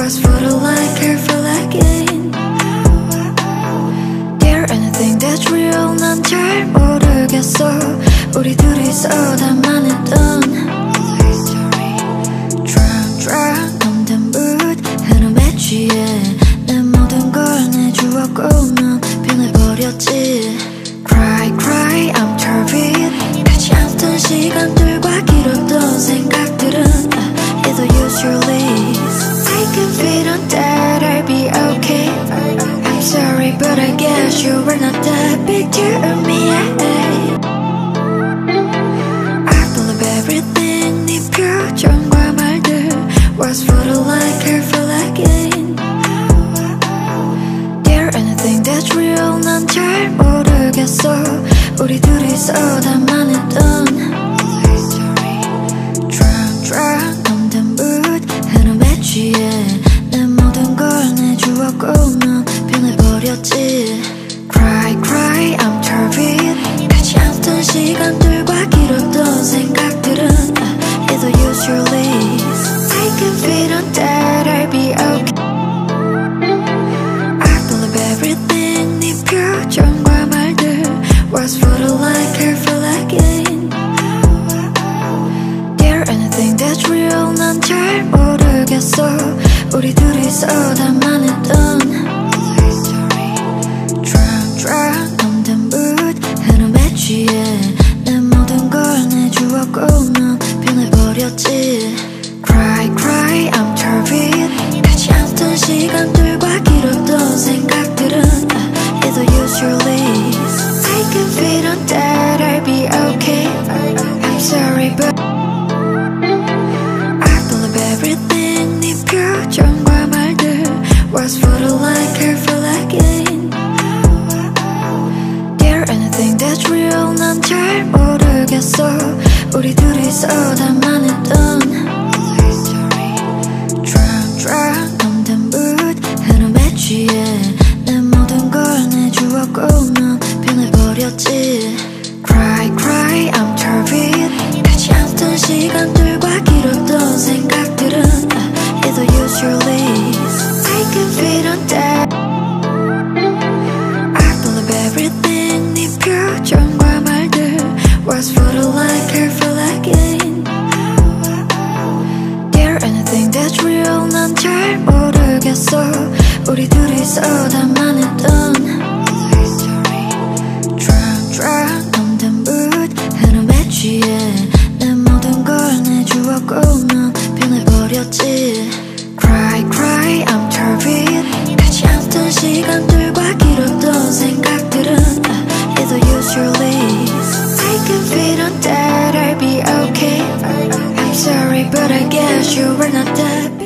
was for the like, careful again. There anything that's real 난 잘 모르겠어. 우리 둘이서 담아냈던 Drunk on the mood 흐름에 취해 내 모든 걸 내주었고 넌 변해버렸지. Cry cry I'm turbid 같이 않던 시간들과 길었던 생각들은 either use your leaves. I can feel on that I'll be okay. I'm sorry but I guess you were not that big deal to me. I believe everything 네 표정과 말들 was for the like, careful again. There anything that's real 난 잘 모르겠어. 우리 둘이서 담아냈던 Drunk on the mood 흐름에 취해 내 모든 걸 내주었고 넌 변해버렸지. Cry cry I'm turbid 같이 않던 시간들과 길었던 생각들은 either use your leaves. I can feel on that I'll be okay. I believe everything 네 표정과 말들 was for the like, careful again. There anything that's real 난 잘 모르겠어. 우리 둘이서 담아냈던 Drunk on the mood 흐름에 취해 내 모든 걸 내주었고 넌 변해버렸지. Cry cry I'm turbid 같이 않던 시간들과 길었던 생각들은 either use your leaves. I can feel on that I'll be okay. I'm sorry but I believe everything 네 표정과 말들 was for the like, careful again. There anything that's real 난 잘 모르겠어. 우리 둘이서 담아냈던 Drunk on the mood 흐름에 취해 내 모든 걸 내주었고 넌 변해버렸지. Cry cry I'm turbid 같이 않던 시간들과 길었던 생각들은 either use your leaves. I can feel on that I believe everything 네 표정과 말들 was for the like, careful again. There anything that's real 난 잘 모르겠어. 우리 둘이서 담아냈던 Drunk on the mood 흐름에 취해 내 모든 걸 내주었고 넌 변해버렸지. Cry cry I'm turbid 같이 않던 시간들과 길었던 생각들은 either use your leaves. I can feel on that I'll be okay. I'm sorry but I guess you were not that big.